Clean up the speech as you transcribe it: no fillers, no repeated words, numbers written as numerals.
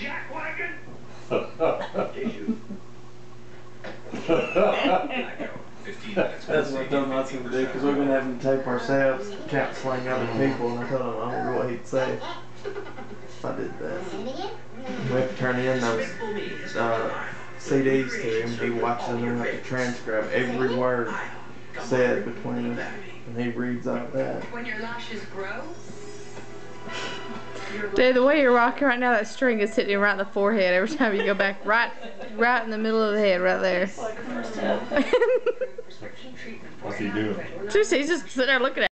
jackwagon? That's what Don wants him to do, because we've been having to tape ourselves, counseling other people, and I told him I wonder what he'd say if I did that. We have to turn in those CDs to him. He watches them and have to transcribe every word said between, and he reads all that. When your lashes grow. Dude, the way you're rocking right now, that string is hitting you right in the forehead every time you go back, right in the middle of the head, right there. What's he doing? Seriously, he's just sitting there looking at